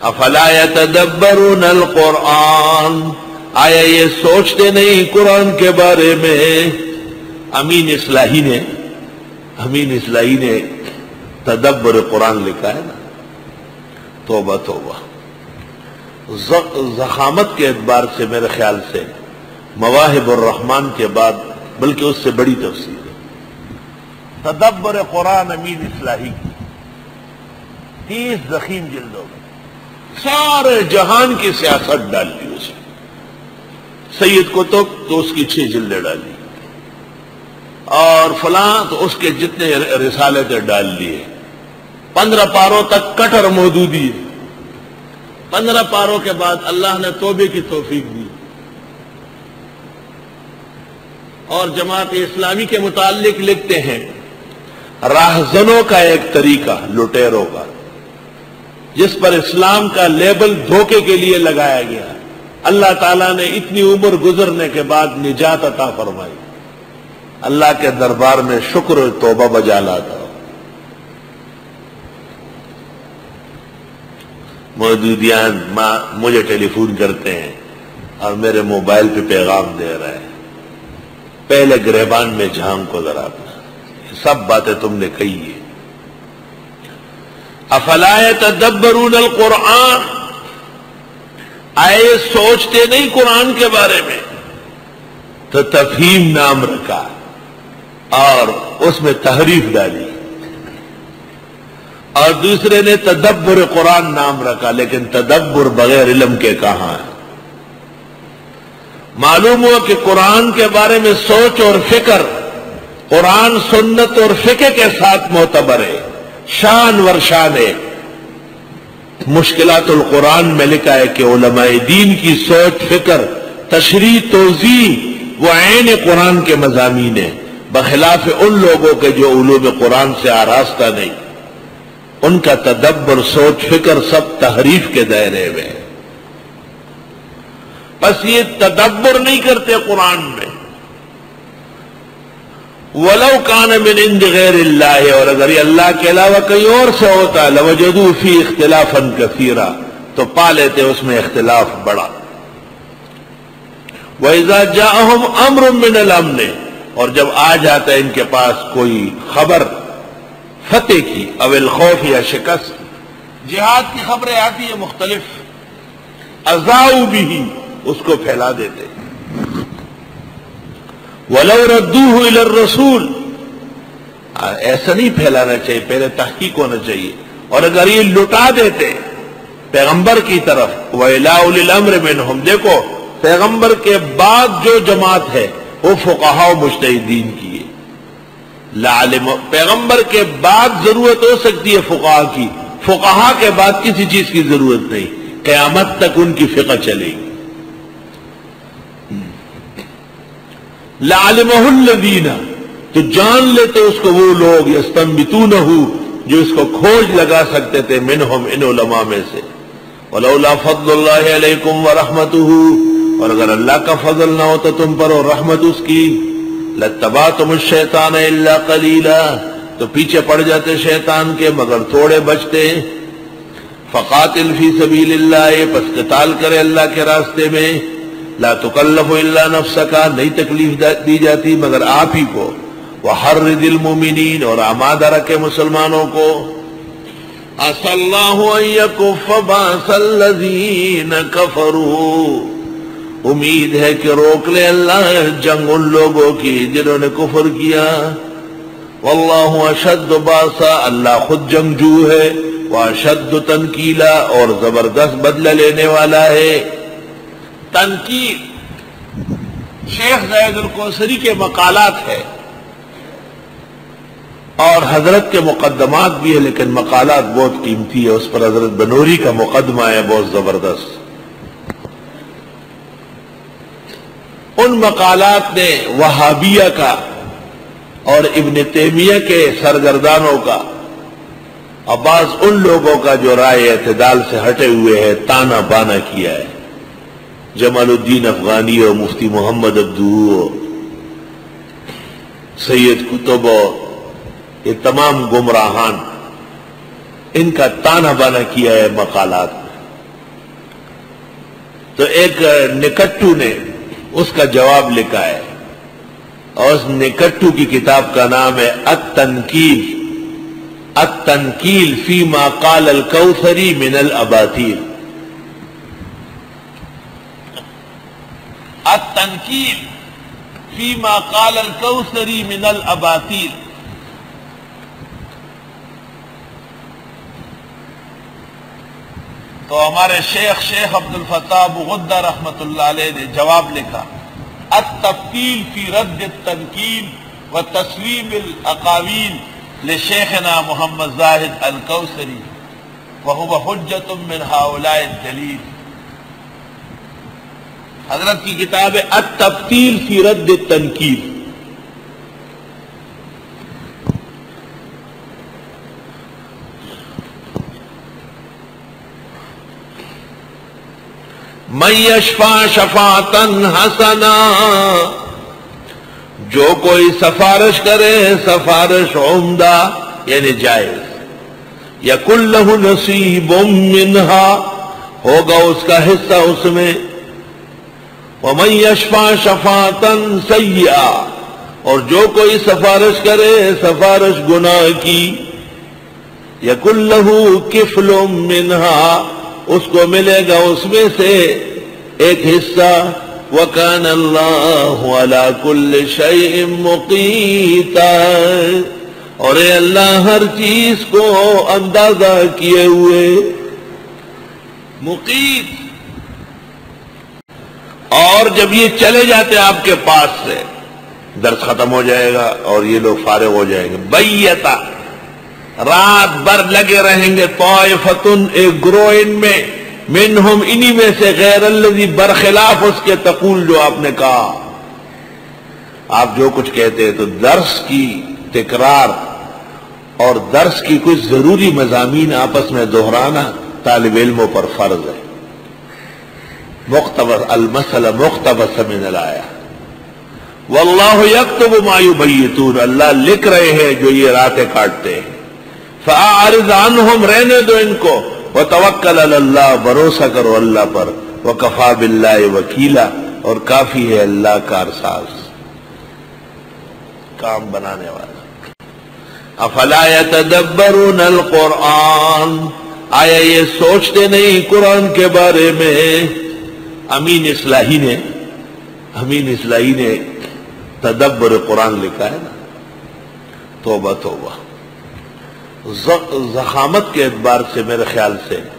افلا یتدبرون القرآن، آیا یہ سوچتے نہیں قرآن کے بارے میں؟ امین اصلاحی نے تدبر قرآن لکھا ہے نا. توبہ توبہ. ضخامت کے اعتبار سے میرے خیال سے مواہب الرحمن کے بعد بلکہ اس سے بڑی تفسیر ہے تدبر قرآن امین اصلاحی کی. 30 ضخیم جلدوں میں سارے جہان کی سیاست ڈال لی اس میں. سید قطب تو اس کی 6 جلدیں ڈالی، اور فلاں تو اس کے جتنے رسالے تھے ڈال لیے. 15 پاروں تک کٹر مودودی ہے. 15 پاروں کے بعد اللہ نے توبے کی توفیق دی. اور جماعت اسلامی کے متعلق لکھتے ہیں راہزنوں کا ایک طریقہ لٹیروں کا، جس پر اسلام کا لیبل دھوکے کے لیے لگایا گیا، اللہ تعالیٰ نے اتنی عمر گزرنے کے بعد نجات عطا فرمائی. اللہ کے دربار میں شکر و توبہ بجا لاتا. مودودیان مجھے ٹیلی فون کرتے ہیں اور میرے موبائل پہ پیغام دے رہے ہیں، پہلے گریبان میں جھانک کو ذرا اپنا، سب باتیں تم نے کہی ہے. افلا یتدبرون القرآن، آئے سوچتے نہیں قرآن کے بارے میں؟ تو تفہیم نام رکھا اور اس میں تحریف ڈالی. اور دوسرے نے تدبر قرآن نام رکھا، لیکن تدبر بغیر علم کے کہاں ہے؟ معلوم ہوا کہ قرآن کے بارے میں سوچ اور فکر قرآن سنت اور فقہ کے ساتھ معتبر ہے، شان ور شان ہے. مشکلات القرآن میں لکھا ہے کہ علماء دین کی سوچ فکر تشریح توضیح وہ عین قرآن کے مضامین ہیں، بخلاف ان لوگوں کے جو علوم قرآن سے آراستہ نہیں. ان کا تدبر سوچ فکر سب تحریف کے دائرے میں. بس یہ تدبر نہیں کرتے قرآن میں. وَلَوْ كَانَ مِنْ عِنْدِ غَيْرِ اللَّهِ، اور اگر یہ اللہ کے علاوہ کہیں اور سے ہوتا لَوَجَدُوا فِي اخْتِلَافًا كَثِيرًا، تو پا لیتے اس میں اختلاف بڑا. وَإِذَا جَاءَهُمْ أَمْرٌ مِّنَ الْأَمْنِ، اور جب آ جاتا ہے ان کے پاس کوئی خبر فتح کی او الخوف یا شکست، جہاد کی خبریں آتی ہیں مختلف، اذاؤ بھی اس کو پھیلا دیتے. وَلَوْ رَدُّوهُ إِلَى الرَّسُولِ، ایسا نہیں پھیلانا چاہیے، پہلے تحقیق ہونا چاہیے. اور اگر یہ لٹا دیتے پیغمبر کی طرف، وَإِلَىٰ أُولِي الْأَمْرِ مِنْهُمْ، دیکھو پیغمبر کے بعد جو جماعت ہے وہ فقہاء و مجتہدین کی ہے. لعلم، پیغمبر کے بعد ضرورت ہو سکتی ہے فقہاء کی، فقہاء کے بعد کسی چیز کی ضرورت نہیں، قیامت تک ان کی فقہ چلے گی. لعلمہ الذین، تو جان لیتے اس کو وہ لوگ یستنبطونہ، جو اس کو کھوج لگا سکتے تھے، منہم، ان علماء میں سے. ولولا فضل اللہ علیکم ورحمتہ، اور اگر اللہ کا فضل نہ ہوتا تم پر اور رحمت اس کی، لاتبعتم الشیطان الا قلیلا، تو پیچھے پڑ جاتے شیطان کے مگر تھوڑے بچتے. فقاتل فی سبیل اللہ، پس قتال کرے اللہ کے راستے میں. لا تکلف الا نفسک، نہیں تکلیف دی جاتی مگر آپ ہی کو. وحرض المؤمنین، اور آمادہ رکھے مسلمانوں کو. عسى الله ان يكف باس الذين كفروا، امید ہے کہ روک لے اللہ جنگ ان لوگوں کی جنہوں نے کفر کیا. واللہ اشد باسا، اللہ خود جنگجو ہے. واشد تنکیلا، اور زبردست بدلہ لینے والا ہے. تنکیل شیخ زید الکوثری کے مقالات ہے اور حضرت کے مقدمات بھی ہے، لیکن مقالات بہت قیمتی ہے. اس پر حضرت بنوری کا مقدمہ ہے بہت زبردست. ان مقالات نے وہابیہ کا اور ابن تیمیہ کے سرگردانوں کا اور بعض ان لوگوں کا جو رائے اعتدال سے ہٹے ہوئے ہے تانا بانا کیا ہے. جمال الدین افغانی اور مفتی محمد عبدو، سید قطب، یہ تمام گمراہان، ان کا تانا بانا کیا ہے مقالات میں. تو ایک نکٹو نے اس کا جواب لکھا ہے، اور اس نکٹو کی کتاب کا نام ہے التنکیل فیما قال الکوثری من الاباطیل. التنکیل فیما قال الکوثری من الاباطیل. تو ہمارے شیخ عبد الفتاح ابو غدہ رحمت اللہ علیہ نے جواب لکھا، التفکیل فی رد التنکیل و تسلیم الاقاویل لشیخنا محمد زاہد الکوثری وہو حجت من ہؤلاء الدلیل. حضرت کی کتاب ہے التفکیل فی رد التنکیل. من یشفع شفاعتا حسنا، جو کوئی سفارش کرے سفارش عمدہ یعنی جائز، یکن لہ نصیب منہا، ہوگا اس کا حصہ اس میں. ومن یشفع شفاعتا سیئا، اور جو کوئی سفارش کرے سفارش گناہ کی، یکن لہ کفل منہا، اس کو ملے گا اس میں سے ایک حصہ. وَكَانَ اللَّهُ عَلَى كُلِّ شَيْءٍ مُقِيتًا، اور اے اللہ ہر چیز کو اندازہ کیے ہوئے. مقیت. اور جب یہ چلے جاتے آپ کے پاس سے، درس ختم ہو جائے گا اور یہ لوگ فارغ ہو جائیں گے. بیتا، رات بھر لگے رہیں گے. طائفتن، ایک گروہ ان میں، منہم، انہی میں سے، غیر الذی، برخلاف اس کے، تقول، جو آپ نے کہا. آپ جو کچھ کہتے ہیں تو درس کی تکرار اور درس کی کچھ ضروری مضامین آپس میں دہرانا طالب علموں پر فرض ہے. مقتبس المسئلہ مقتبس من الآیہ. واللہ یکتب ما یبیتون، اللہ لکھ رہے ہیں جو یہ راتیں کاٹتے ہیں. فاعرض عنہم، رہنے دو ان کو. وتوکل علی اللہ، بھروسہ کرو اللہ پر. وکفا باللہ وکیلا، اور کافی ہے اللہ کارساز، کام بنانے والا. افلا یتدبرون القرآن، آیا یہ سوچتے نہیں قرآن کے بارے میں. امین اصلاحی نے تدبر قرآن لکھا ہے نا. توبہ توبہ. ضخامت کے اعتبار سے میرے خیال سے